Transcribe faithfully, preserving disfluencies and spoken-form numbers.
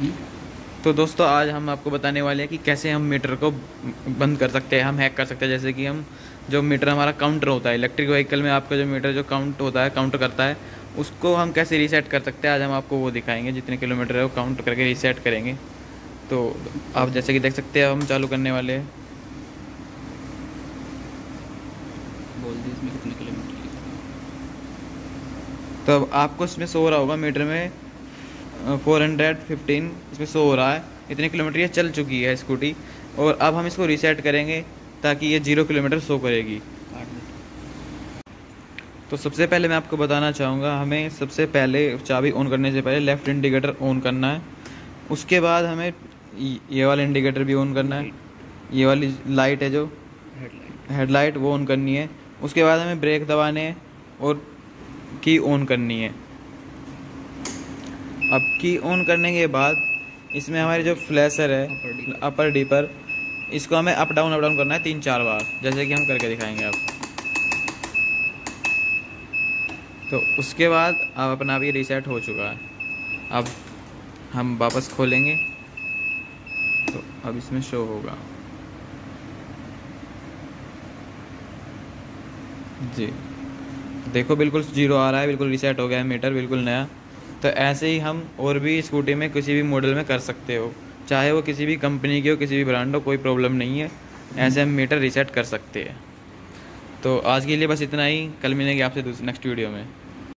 तो दोस्तों आज हम आपको बताने वाले हैं कि कैसे हम मीटर को बंद कर सकते हैं, हम हैक कर सकते हैं। जैसे कि हम जो मीटर हमारा काउंटर होता है इलेक्ट्रिक व्हीकल में, आपका जो मीटर जो काउंट होता है काउंटर करता है, उसको हम कैसे रीसेट कर सकते हैं। आज हम आपको वो दिखाएंगे, जितने किलोमीटर है वो काउंट करके रीसेट करेंगे। तो आप जैसे कि देख सकते हैं हम चालू करने वाले हैं। बोल दी इसमें कितने किलोमीटर। तो अब आपको इसमें शो हो रहा होगा मीटर में फोर हंड्रेड फिफ्टीन इसमें शो हो रहा है, इतने किलोमीटर ये चल चुकी है स्कूटी। और अब हम इसको रीसेट करेंगे ताकि ये जीरो किलोमीटर शो करेगी। तो सबसे पहले मैं आपको बताना चाहूँगा, हमें सबसे पहले चाबी ऑन करने से पहले लेफ़्ट इंडिकेटर ऑन करना है। उसके बाद हमें ये वाला इंडिकेटर भी ऑन करना है, ये वाली लाइट है जो हेडलाइट हेडलाइट वो ऑन करनी है। उसके बाद हमें ब्रेक दबाने हैं और की ऑन करनी है। अब की ऑन करने के बाद इसमें हमारी जो फ्लैशर है अपर डीपर, इसको हमें अप डाउन अप डाउन करना है तीन चार बार, जैसे कि हम करके दिखाएंगे आप। तो उसके बाद अब अपना भी रीसेट हो चुका है। अब हम वापस खोलेंगे तो अब इसमें शो होगा जी, देखो बिल्कुल जीरो आ रहा है, बिल्कुल रीसेट हो गया है मीटर, बिल्कुल नया। तो ऐसे ही हम और भी स्कूटी में किसी भी मॉडल में कर सकते हो, चाहे वो किसी भी कंपनी की हो, किसी भी ब्रांड हो, कोई प्रॉब्लम नहीं है। ऐसे हम मीटर रीसेट कर सकते हैं। तो आज के लिए बस इतना ही, कल मिलेंगे आपसे नेक्स्ट वीडियो में।